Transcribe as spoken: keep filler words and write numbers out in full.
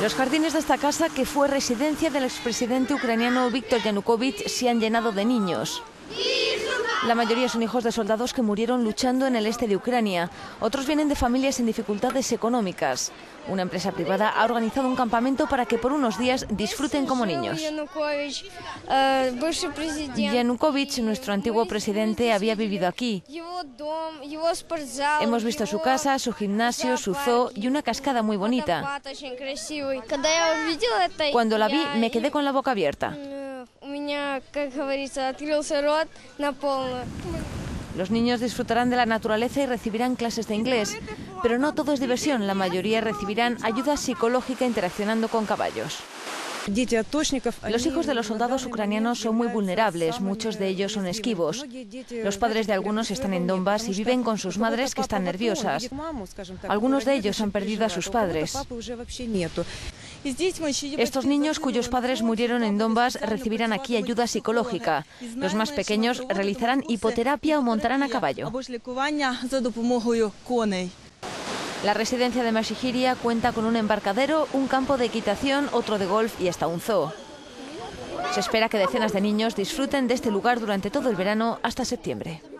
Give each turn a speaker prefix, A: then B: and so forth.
A: Los jardines de esta casa, que fue residencia del expresidente ucraniano Víctor Yanukovych, se han llenado de niños. La mayoría son hijos de soldados que murieron luchando en el este de Ucrania. Otros vienen de familias en dificultades económicas. Una empresa privada ha organizado un campamento para que por unos días disfruten como niños. Yanukovych, nuestro antiguo presidente, había vivido aquí. Hemos visto su casa, su gimnasio, su zoo y una cascada muy bonita. Cuando la vi, me quedé con la boca abierta. Los niños disfrutarán de la naturaleza y recibirán clases de inglés, pero no todo es diversión. La mayoría recibirán ayuda psicológica interaccionando con caballos. Los hijos de los soldados ucranianos son muy vulnerables, muchos de ellos son esquivos. Los padres de algunos están en Donbass y viven con sus madres que están nerviosas. Algunos de ellos han perdido a sus padres. Estos niños cuyos padres murieron en Donbass recibirán aquí ayuda psicológica. Los más pequeños realizarán hipoterapia o montarán a caballo. La residencia de Mashigiria cuenta con un embarcadero, un campo de equitación, otro de golf y hasta un zoo. Se espera que decenas de niños disfruten de este lugar durante todo el verano hasta septiembre.